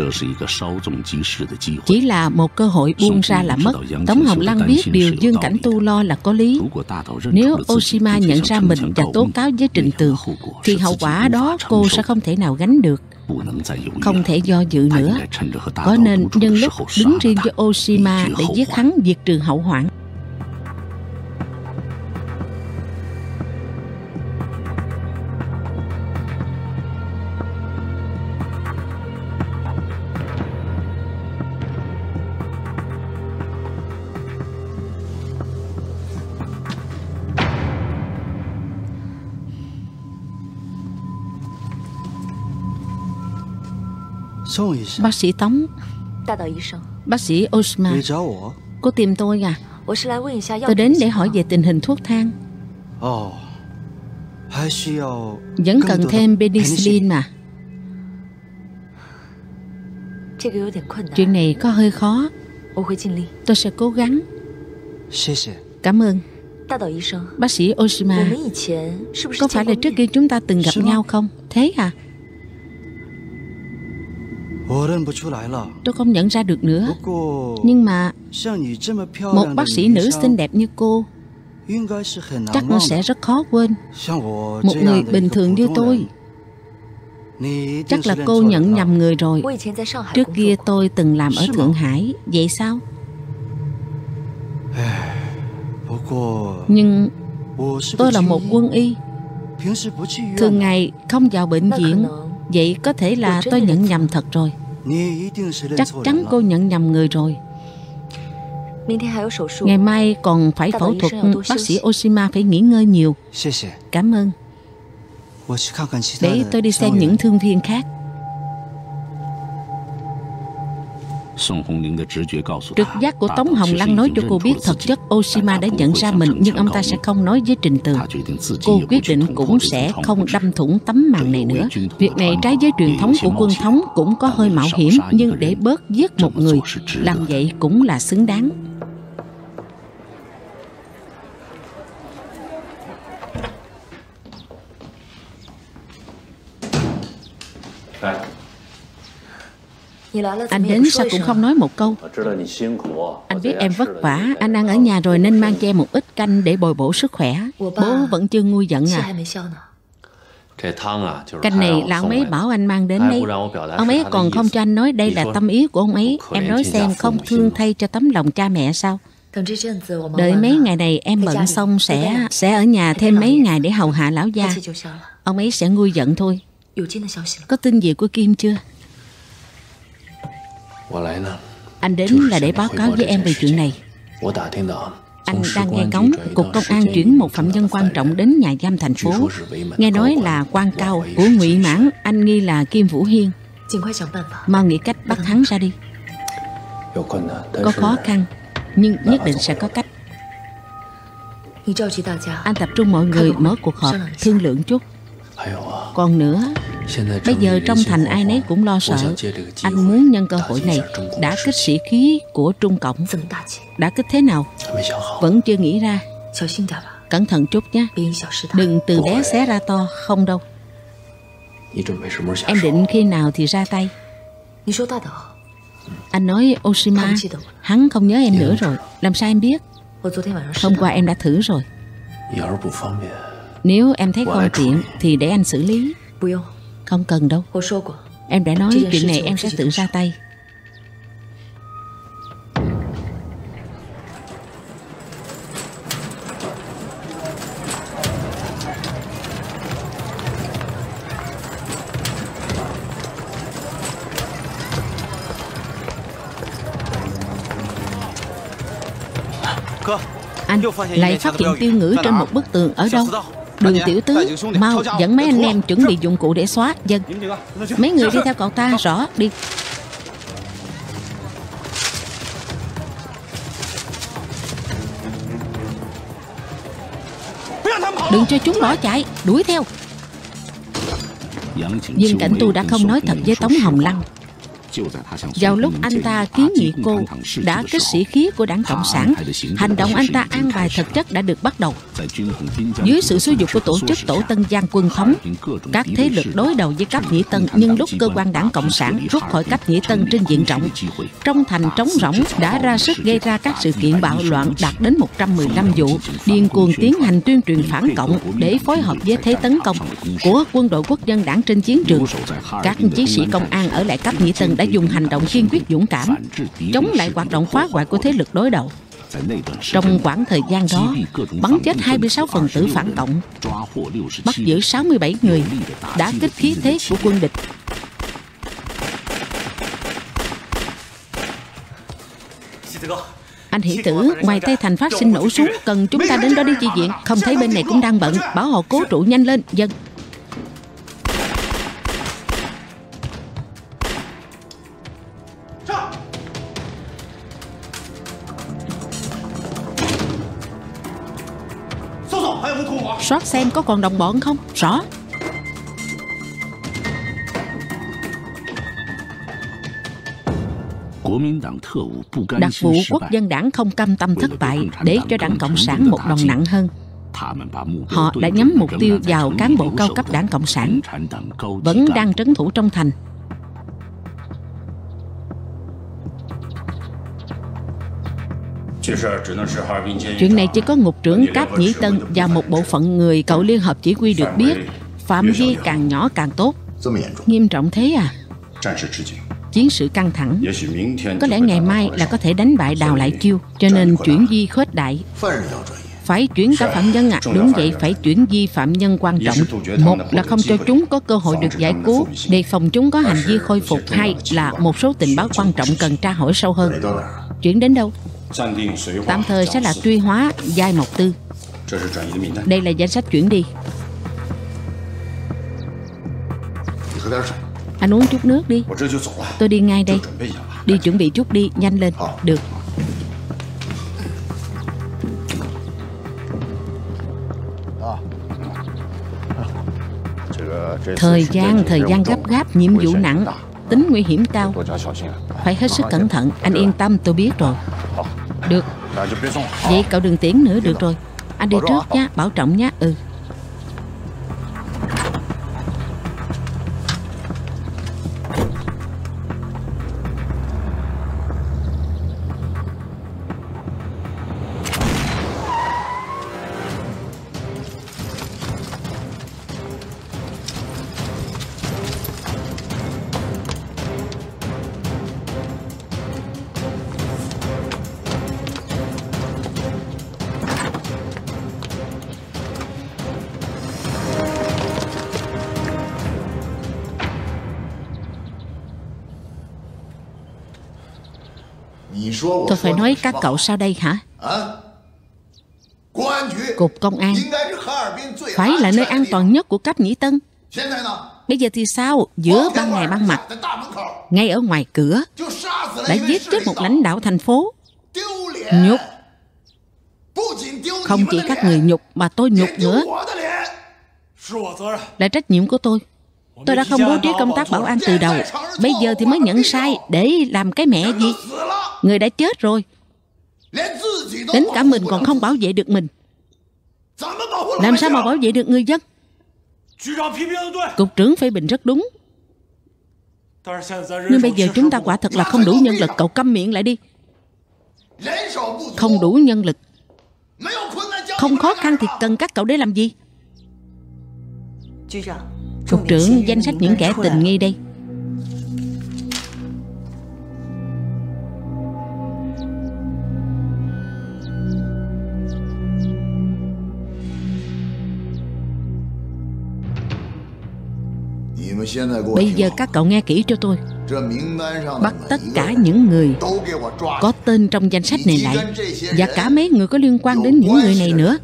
Chỉ là một cơ hội buông ra là mất. Tống Hồng Lăng biết điều Dương Cảnh Tu lo là có lý. Nếu Oshima nhận ra mình và tố cáo với Trình Tường, thì hậu quả đó cô sẽ không thể nào gánh được. Không thể do dự nữa. Có nên nhân lúc đứng riêng với Oshima để giết hắn, diệt trừ hậu hoạn. Bác sĩ Tống. Bác sĩ Oshima. Cô tìm tôi à? Tôi đến để hỏi về tình hình thuốc thang. Vẫn cần thêm penicillin mà. Chuyện này có hơi khó. Tôi sẽ cố gắng. Cảm ơn. Bác sĩ Oshima, có phải là trước kia chúng ta từng gặp nhau không? Thế à? Tôi không nhận ra được nữa. Nhưng mà một bác sĩ nữ xinh đẹp như cô chắc nó sẽ rất khó quên. Một người bình thường như tôi. Chắc là cô nhận nhầm người rồi. Trước kia tôi từng làm ở Thượng Hải. Vậy sao? Nhưng tôi là một quân y, thường ngày không vào bệnh viện. Vậy có thể là tôi nhận nhầm thật rồi. Chắc chắn cô nhận nhầm người rồi. Ngày mai còn phải phẫu thuật. Bác sĩ Oshima phải nghỉ ngơi nhiều. Cảm ơn. Để tôi đi xem những thương viên khác. Trực giác của Tống Hồng Lăng nói cho cô biết thực chất Oshima đã nhận ra mình, nhưng ông ta sẽ không nói với Trình Tường. Cô quyết định cũng sẽ không đâm thủng tấm màn này nữa. Việc này trái với truyền thống của quân thống, cũng có hơi mạo hiểm, nhưng để bớt giết một người, làm vậy cũng là xứng đáng. Anh đến sao cũng không nói một câu. Anh biết em vất vả. Anh ăn ở nhà rồi nên mang cho em một ít canh để bồi bổ sức khỏe. Bố vẫn chưa nguôi giận à? Canh này là ông ấy bảo anh mang đến đây. Ông ấy còn không cho anh nói đây là tâm ý của ông ấy. Em nói xem, không thương thay cho tấm lòng cha mẹ sao? Đợi mấy ngày này em bận xong sẽ ở nhà thêm mấy ngày để hầu hạ lão gia. Ông ấy sẽ nguôi giận thôi. Có tin gì của Kim chưa? Anh đến là để báo cáo với em về chuyện này. Anh đang nghe ngóng Cục Công an chuyển một phạm nhân quan trọng đến nhà giam thành phố. Nghe nói là quan cao của Ngụy Mãn. Anh nghi là Kim Vũ Hiên. Mau nghĩ cách bắt hắn ra đi. Có khó khăn, nhưng nhất định sẽ có cách. Anh tập trung mọi người mở cuộc họp thương lượng chút. Còn nữa, bây giờ trong thành ai nấy cũng lo sợ. Anh muốn nhân cơ hội này đả kích sĩ khí của Trung Cộng. Đả kích thế nào vẫn chưa nghĩ ra. Cẩn thận chút nhé. Đừng từ bé xé ra to. Không đâu. Em định khi nào thì ra tay? Anh nói Oshima, hắn không nhớ em nữa rồi. Làm sao em biết? Hôm qua em đã thử rồi. Nếu em thấy không tiện thì để anh xử lý. Không cần đâu. Em đã nói chuyện này em sẽ tự ra tay. Anh lại phát hiện Tiêu Ngữ trên một bức tường. Ở đâu? Đường tiểu tứ, mau dẫn mấy anh em chuẩn bị dụng cụ để xóa. Dân. Mấy người đi theo cậu ta. Rõ. Đi. Đừng cho chúng bỏ chạy. Đuổi theo. Dương Cảnh Tu đã không nói thật với Tống Hồng Lăng. Vào lúc anh ta kiến nghị cô đã kích sĩ khí của đảng Cộng sản, hành động anh ta an bài thực chất đã được bắt đầu. Dưới sự xúi dục của tổ chức Tổ Tân Giang Quân Thống, các thế lực đối đầu với Cấp Nhĩ Tân nhân lúc cơ quan đảng Cộng sản rút khỏi Cấp Nhĩ Tân trên diện rộng. Trong thành trống rỗng đã ra sức gây ra các sự kiện bạo loạn đạt đến 115 vụ, điên cuồng tiến hành tuyên truyền phản cộng để phối hợp với thế tấn công của quân đội quốc dân đảng trên chiến trường. Các chiến sĩ công an ở lại Cấp Nhĩ Tân đã dùng hành động kiên quyết dũng cảm, chống lại hoạt động phá hoại của thế lực đối đầu. Trong khoảng thời gian đó, bắn chết 26 phần tử phản cộng, bắt giữ 67 người, đã kích khí thế của quân địch. Anh Hỷ Tử, ngoài Tây Thành phát sinh nổ súng, cần chúng ta đến đó đi chi viện. Không thấy bên này cũng đang bận, bảo họ cố trụ nhanh lên. Dân. Soát xem có còn đồng bọn không? Rõ. Đặc vụ quốc dân đảng không cam tâm thất bại để cho đảng Cộng sản một đòn nặng hơn. Họ đã nhắm mục tiêu vào cán bộ cao cấp đảng Cộng sản vẫn đang trấn thủ trong thành. Chuyện này chỉ có ngục trưởng Cáp Nhĩ Tân và một bộ phận người cậu liên hợp chỉ huy được biết. Phạm vi càng nhỏ càng tốt. Nghiêm trọng thế à? Chiến sự căng thẳng. Có lẽ ngày mai là có thể đánh bại Đào Lại Chiêu, cho nên chuyển di khuếch đại. Phải chuyển cả phạm nhân à? Đúng vậy, phải chuyển di phạm nhân quan trọng. Một là không cho chúng có cơ hội được giải cứu, đề phòng chúng có hành vi khôi phục. Hai là một số tình báo quan trọng cần tra hỏi sâu hơn. Chuyển đến đâu? Tạm thời sẽ là Tuy Hóa, Giai Mộc Tư. Đây là danh sách chuyển đi. Anh uống chút nước đi. Tôi đi ngay đây. Đi chuẩn bị chút đi, nhanh lên. Được. Thời gian gấp gáp, nhiệm vụ nặng, tính nguy hiểm cao. Phải hết sức cẩn thận. Anh yên tâm, tôi biết rồi. Được. Vậy cậu đừng tiễn nữa. Được rồi. Anh đi trước nhé, bảo trọng nhé. Ừ. Tôi phải nói các cậu sao đây hả? Cục Công an phải là nơi an toàn nhất của Cấp Nhĩ Tân. Bây giờ thì sao? Giữa ban ngày ban mặt, ngay ở ngoài cửa đã giết chết một lãnh đạo thành phố. Nhục. Không chỉ các người nhục mà tôi nhục nữa. Là trách nhiệm của tôi. Tôi đã không bố trí công tác bảo an từ đầu. Bây giờ thì mới nhận sai. Để làm cái mẹ gì? Người đã chết rồi. Đến cả mình còn không bảo vệ được mình, làm sao mà bảo vệ được người dân? Cục trưởng phê bình rất đúng. Nhưng bây giờ chúng ta quả thật là không đủ nhân lực. Cậu câm miệng lại đi. Không đủ nhân lực, không khó khăn thì cần các cậu để làm gì? Cục trưởng, danh sách những kẻ tình nghi đây. Bây giờ các cậu nghe kỹ cho tôi. Bắt tất cả những người có tên trong danh sách này lại, và cả mấy người có liên quan đến những người này nữa.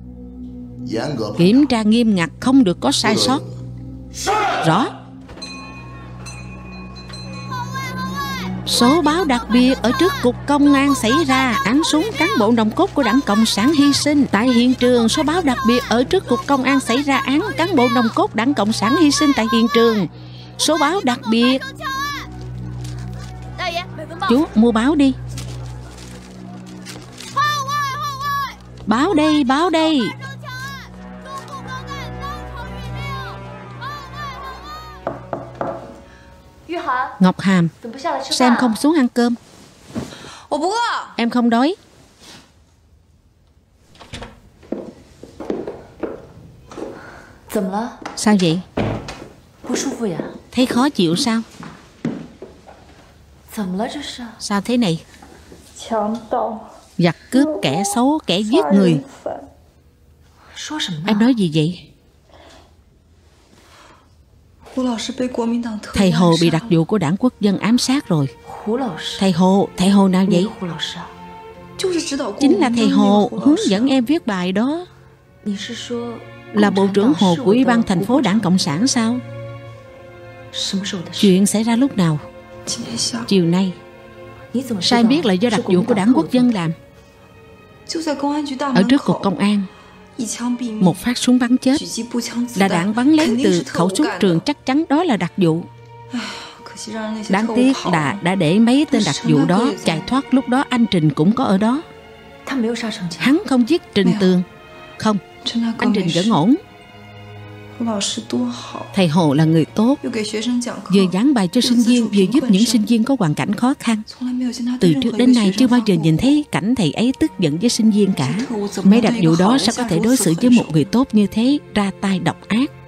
Kiểm tra nghiêm ngặt, không được có sai sót. Rõ. Số báo đặc biệt ở trước Cục Công an xảy ra án súng cán bộ nòng cốt của Đảng Cộng sản hy sinh tại hiện trường. Số báo đặc biệt ở trước Cục Công an xảy ra án cán bộ nòng cốt Đảng Cộng sản hy sinh tại hiện trường. Số báo đặc biệt. Chú mua báo đi. Báo đây, báo đây. Ngọc Hàm, sao em không xuống ăn cơm? Em không đói. Sao vậy? Thấy khó chịu sao? Sao thế này? Giặc cướp, kẻ xấu, kẻ giết người. Em nói gì vậy? Thầy Hồ bị đặc vụ của Đảng Quốc dân ám sát rồi. Thầy Hồ nào vậy? Chính là thầy Hồ hướng dẫn em viết bài đó. Là bộ trưởng Hồ của Ủy ban thành phố Đảng Cộng sản sao? Chuyện xảy ra lúc nào? Chiều nay. Sao em biết là do đặc vụ của Đảng Quốc dân làm? Ở trước cục công an, một phát súng bắn chết. Là đạn bắn lén từ khẩu súng trường, chắc chắn đó là đặc vụ. Đáng tiếc là đã để mấy tên đặc vụ đó chạy thoát. Lúc đó anh Trình cũng có ở đó. Hắn không giết Trình Tường. Không, anh Trình vẫn ổn. Thầy Hồ là người tốt, vừa giảng bài cho sinh viên, vừa giúp những sinh viên có hoàn cảnh khó khăn. Từ trước đến nay chưa bao giờ nhìn thấy cảnh thầy ấy tức giận với sinh viên cả. Mấy đặc vụ đó sao có thể đối xử với một người tốt như thế, ra tay độc ác.